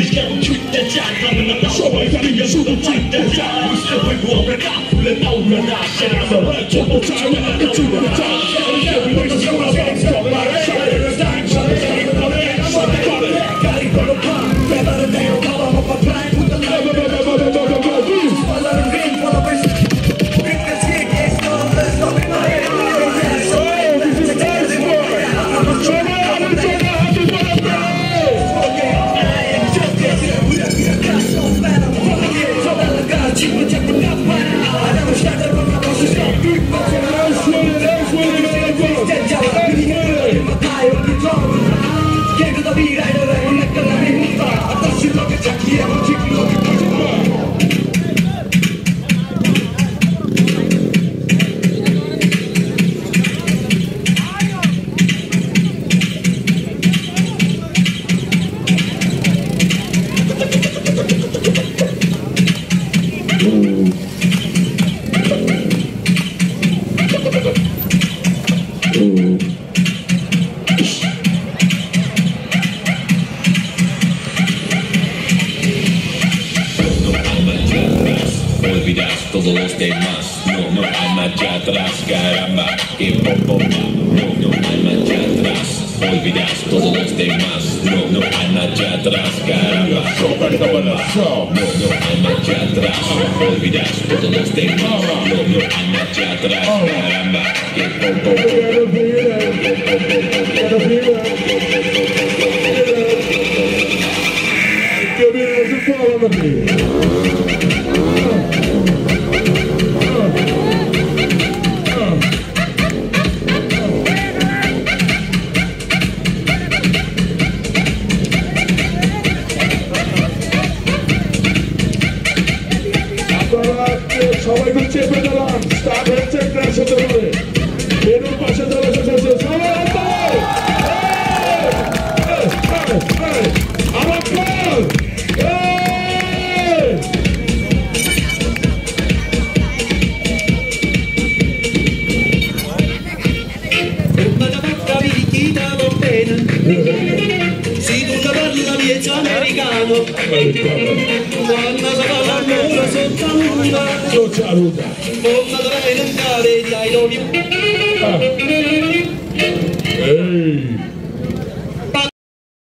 rischiamo più da già, non la sua famiglia sulla città già, se vuoi muovere le paure nasce, la sorretta, la c'è la cazzina da già, non siamo una gangsta, ma è la stanza, todos los demás, no hay marcha atrás, caramba, que poco no hay marcha atrás, olvidas todos los demás, no hay marcha atrás, caramba, no hay marcha atrás, olvidas todos los demás, no hay marcha atrás, caramba, que poco সবাই হচ্ছে পেদালাম start হচ্ছে crash হতে পারে এর পাশে চলে এসেছে সবাই আমার বল si tu la parla miezza americano quando si parla ancora sotto luna come dovrai andare dai doni Ehi